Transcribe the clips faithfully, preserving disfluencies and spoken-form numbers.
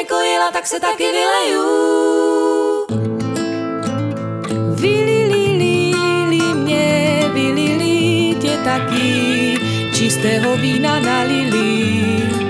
nekojila, tak se taky vyleju. Vylili mě, vylili tě taky, čistého vína nalili.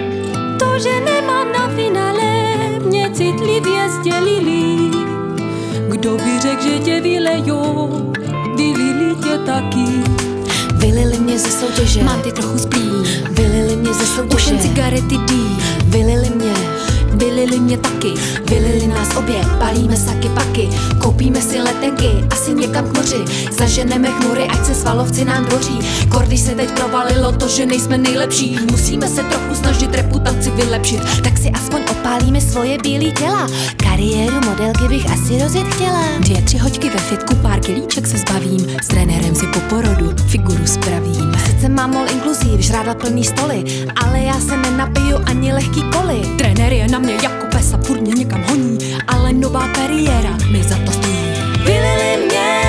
To, že nemám na finále, mě citlivě sdělili. Kdo by řekl, že tě vylejou, vylili tě taky. Vylili mě ze soutěže, mám ty trochu splý. Vylili mě ze soutěže, už jen cigarety dý. Vylili mě, vylili mě taky. Vylili nás obě, balíme saky paky, koupíme si letenky, asi někam k moři, zaženeme chmury, ať se svalovci nám dvoří. Kordy se teď provalilo to, že nejsme nejlepší, musíme se trochu snažit reputaci vylepšit, tak si aspoň opálíme svoje bílý těla. Kariéru modelky bych asi rozjet chtěla. Dvě, tři hoďky ve fitku, pár kilíček se zbavím, s trenérem si po porodu figuru spravím. Sice mám mol inkluziv, žrádla plný stoly, ale já se nenapiju ani lehký koly. Trenér je na mě jako pes a furt mě někam honí, ale nová kariéra mi za to stojí. Vylili mě,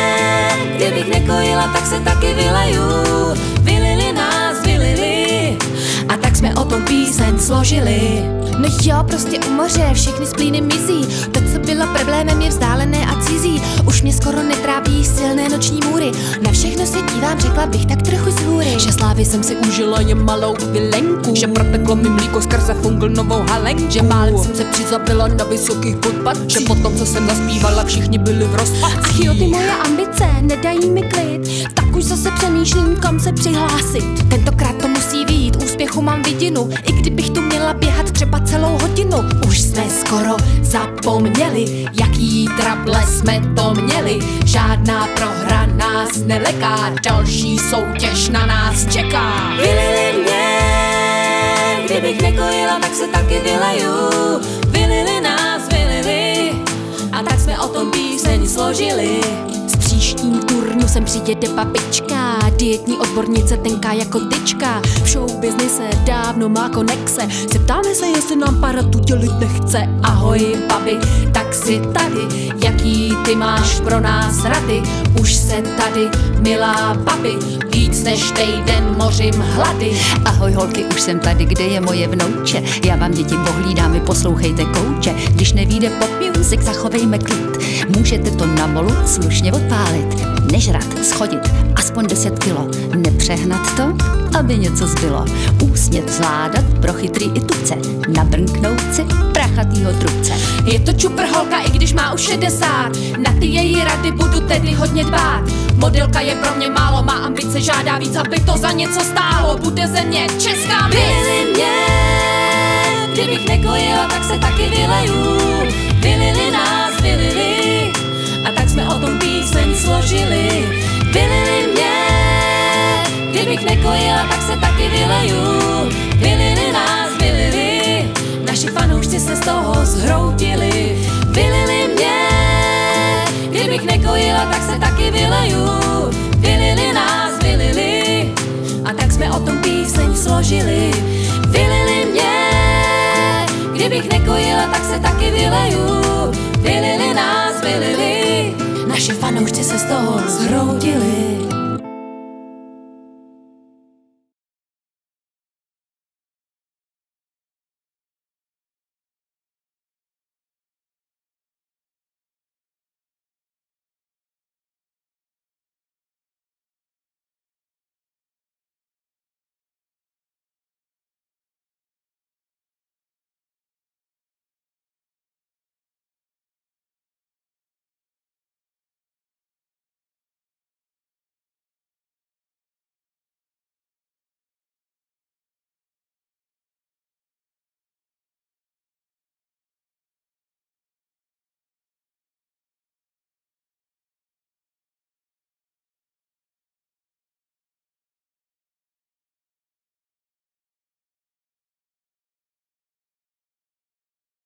kdybych nekojila, tak se taky vyleju. Vylili nás, vylili, a tak jsme o tom píseň složili. No jo, prostě u moře všechny splíny mizí, to, co bylo problémem, je vzdálené a cizí. Už mě skoro netrápí silné noční můry, na všechno se dívám, řekla bych tak trochu z hůry. Že slávy jsem si užila jen malou chvilenku, že proteklo mi mlíko skrze fungl novou halenku. Že málem jsem se přizabila na vysokých podpatcích, že potom, co jsem naspívala, všichni byli v rozpacích. Ach jo, ty moje ambice nedají mi klid, tak už zase přemýšlím, kam se přihlásit. Tentokrát to musí vyjít, úspěchu mám vidinu, i kdybych tu měla běhat třeba celou hodinu. Už jsme skoro zapomněli, jaký trable jsme to měli. Žádná prohra nás neleká, další soutěž na nás čeká. Vylili mě, kdybych nekojila, tak se taky vyleju. Vylili nás, vylili, a tak jsme o tom píseň složili. S příštím turnu sem přijede babička, dietní odbornice tenká jako tyčka. V showbiznise dávno má konexe, zeptáme se, jestli nám paratu dělit nechce. Ahoj babi, tak si tady, jaký ty máš pro nás rady? Už se tady, milá babi, víc než týden mořím hlady. Ahoj holky, už jsem tady, kde je moje vnouče? Já vám děti pohlídám, vy poslouchejte kouče. Když nevíde pop music, zachovejme klid. Můžete to na molu slušně odpálit. Nežrat, schodit, aspoň deset kilo. Nepřehnat to, aby něco zbylo. Úsměv zvládat pro chytrý i tuce. Nabrnknout si prachatýho trubce. Je to čupr holka, i když má už šedesát. Na ty její rady budu tedy hodně dbát. Modelka je pro mě málo, má ambice, žádá víc, aby to za něco stálo. Bude země česká miss. Vylili mě, kdybych nekojila, tak se taky vyleju. Vylili nás, vylili, a tak jsme o tom píseň složili. Vylili mě, kdybych nekojila, tak se taky vyleju. Vylili nás, vylili, naši fanoušci se z toho zhroutili. Vylili mě, kdybych nekojila, tak se taky vyleju. Vylili nás, vylili, a tak jsme o tom píseň složili. Vylili mě, kdybych nekojila, tak se taky vyleju. Vylili nás, vylili, naši fanoušci se z toho zhroutili.